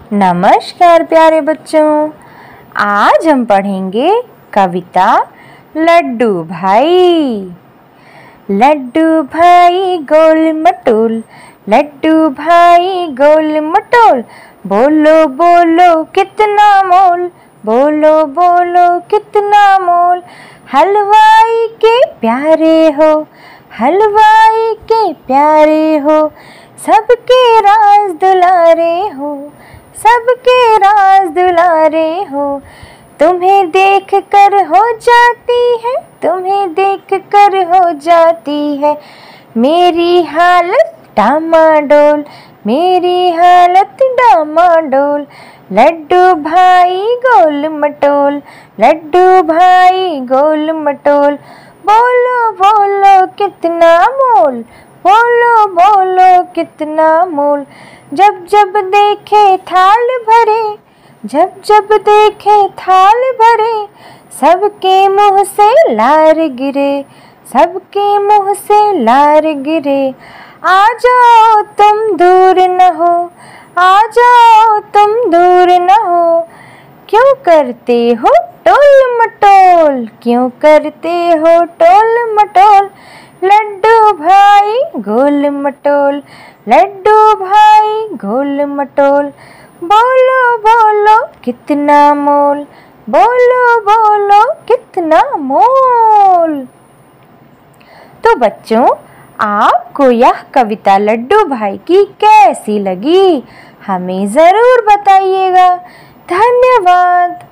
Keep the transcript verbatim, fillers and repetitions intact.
नमस्कार प्यारे बच्चों, आज हम पढ़ेंगे कविता लड्डू भाई। लड्डू भाई गोल मटोल, लड्डू भाई गोल मटोल, बोलो बोलो कितना मोल, बोलो बोलो कितना मोल। हलवाई के प्यारे हो, हलवाई के प्यारे हो, सबके राज दुलारे हो, सबके राज दुलारे हो। तुम्हें देख कर हो जाती है, तुम्हें देख कर हो जाती है मेरी हालत डामाडोल, मेरी हालत डामाडोल। लड्डू भाई गोल मटोल, लड्डू भाई गोल मटोल, बोलो बोलो कितना मोल, बोलो बोलो कितना मोल। जब जब देखे थाल भरे, जब जब देखे थाल भरे, सबके मुँह से लार गिरे, सबके मुँह से लार गिरे। आ जाओ तुम दूर न हो, आ जाओ तुम दूर न हो, क्यों करते हो टोल मटोल, क्यों करते हो टोल मटोल। लड्डू भाई गोल मटोल, लड्डू भाई गोल मटोल, बोलो बोलो कितना मोल, बोलो बोलो कितना मोल। तो बच्चों, आपको यह कविता लड्डू भाई की कैसी लगी, हमें ज़रूर बताइएगा। धन्यवाद।